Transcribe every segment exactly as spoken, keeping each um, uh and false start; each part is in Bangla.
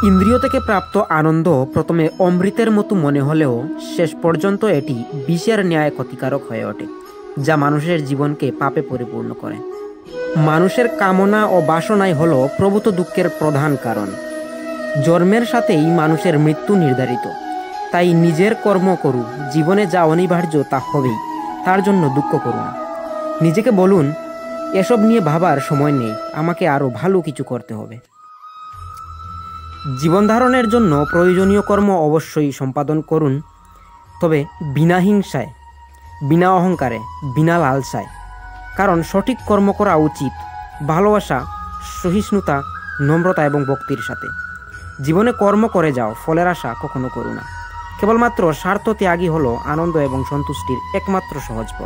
ইন্দ্রিয় থেকে প্রাপ্ত আনন্দ প্রথমে অমৃতের মতো মনে হলেও শেষ পর্যন্ত এটি বিষের ন্যায় ক্ষতিকারক হয়ে ওঠে, যা মানুষের জীবনকে পাপে পরিপূর্ণ করে। মানুষের কামনা ও বাসনাই হলো প্রভূত দুঃখের প্রধান কারণ। জন্মের সাথেই মানুষের মৃত্যু নির্ধারিত, তাই নিজের কর্ম করু, জীবনে যা অনিবার্য তা হবেই, তার জন্য দুঃখ করু না। নিজেকে বলুন, এসব নিয়ে ভাবার সময় নেই, আমাকে আরও ভালো কিছু করতে হবে। জীবন ধারণের জন্য প্রয়োজনীয় কর্ম অবশ্যই সম্পাদন করুন, তবে বিনা হিংসায়, বিনা অহংকারে, বিনা লালসায়। কারণ সঠিক কর্ম করা উচিত ভালোবাসা, সহিষ্ণুতা, নম্রতা এবং ভক্তির সাথে। জীবনে কর্ম করে যাও, ফলের আশা কখনো করো না। কেবলমাত্র স্বার্থ ত্যাগই হলো আনন্দ এবং সন্তুষ্টির একমাত্র সহজ পথ।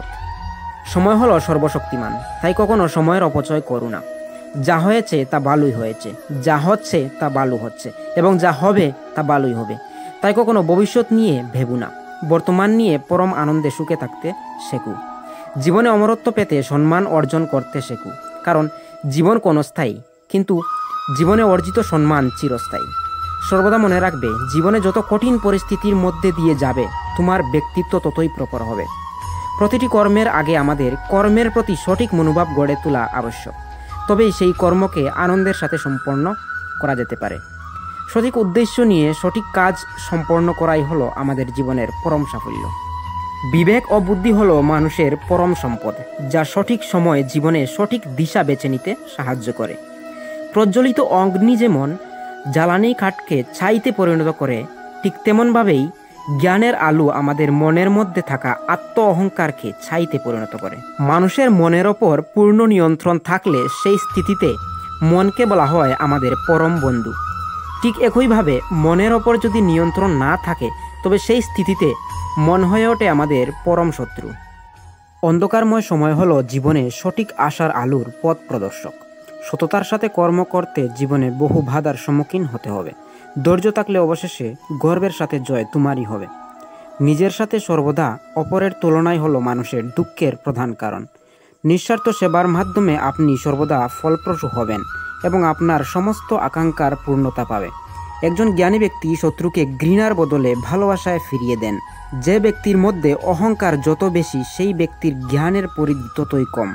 সময় হলো সর্বশক্তিমান, তাই কখনো সময়ের অপচয় করো না। যা হয়েছে তা ভালোই হয়েছে, যা হচ্ছে তা ভালো হচ্ছে, এবং যা হবে তা ভালোই হবে। তাই কখনো ভবিষ্যৎ নিয়ে ভেবো না, বর্তমান নিয়ে পরম আনন্দে সুখে থাকতে শেখো। জীবনে অমরত্ব পেতে সম্মান অর্জন করতে শেখো, কারণ জীবন ক্ষণস্থায়ী, কিন্তু জীবনে অর্জিত সম্মান চিরস্থায়ী। সর্বদা মনে রাখবে, জীবনে যত কঠিন পরিস্থিতির মধ্যে দিয়ে যাবে, তোমার ব্যক্তিত্ব ততই প্রখর হবে। প্রতিটি কর্মের আগে আমাদের কর্মের প্রতি সঠিক মনোভাব গড়ে তোলা আবশ্যক, তবেই সেই কর্মকে আনন্দের সাথে সম্পন্ন করা যেতে পারে। সঠিক উদ্দেশ্য নিয়ে সঠিক কাজ সম্পন্ন করাই হলো আমাদের জীবনের পরম সাফল্য। বিবেক ও বুদ্ধি হলো মানুষের পরম সম্পদ, যা সঠিক সময়ে জীবনে সঠিক দিশা বেছে নিতে সাহায্য করে। প্রজ্বলিত অগ্নি যেমন জ্বালানি কাঠকে ছাইতে পরিণত করে, ঠিক তেমনভাবেই জ্ঞানের আলো আমাদের মনের মধ্যে থাকা আত্ম অহংকারকে ছাইতে পরিণত করে। মানুষের মনের ওপর পূর্ণ নিয়ন্ত্রণ থাকলে সেই স্থিতিতে মনকে বলা হয় আমাদের পরম বন্ধু। ঠিক একইভাবে মনের ওপর যদি নিয়ন্ত্রণ না থাকে, তবে সেই স্থিতিতে মন হয়ে ওঠে আমাদের পরম শত্রু। অন্ধকারময় সময় হলো জীবনে সঠিক আশার আলোর পথ প্রদর্শক। সততার সাথে কর্ম করতে জীবনে বহু বাধার সম্মুখীন হতে হবে। ধৈর্য থাকলে অবশেষে গর্বের সাথে জয় তোমারই হবে। নিজের সাথে সর্বদা অপরের তুলনায় হলো মানুষের দুঃখের প্রধান কারণ। নিঃস্বার্থ সেবার মাধ্যমে আপনি সর্বদা ফলপ্রসূ হবেন এবং আপনার সমস্ত আকাঙ্ক্ষার পূর্ণতা পাবে। একজন জ্ঞানী ব্যক্তি শত্রুকে ঘৃণার বদলে ভালোবাসায় ফিরিয়ে দেন। যে ব্যক্তির মধ্যে অহংকার যত বেশি, সেই ব্যক্তির জ্ঞানের পরিধি ততই কম।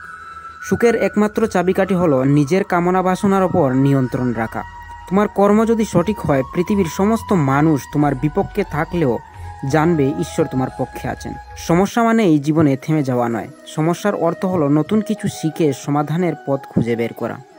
সুখের একমাত্র চাবিকাঠি হলো নিজের কামনা বাসনার ওপর নিয়ন্ত্রণ রাখা। তোমার কর্ম যদি সঠিক হয়, পৃথিবীর সমস্ত মানুষ তোমার বিপক্ষে থাকলেও জানবে ঈশ্বর তোমার পক্ষে আছেন। সমস্যা মানে এই জীবনে থেমে যাওয়া নয়, সমস্যার অর্থ হলো নতুন কিছু শিখে সমাধানের পথ খুঁজে বের করা।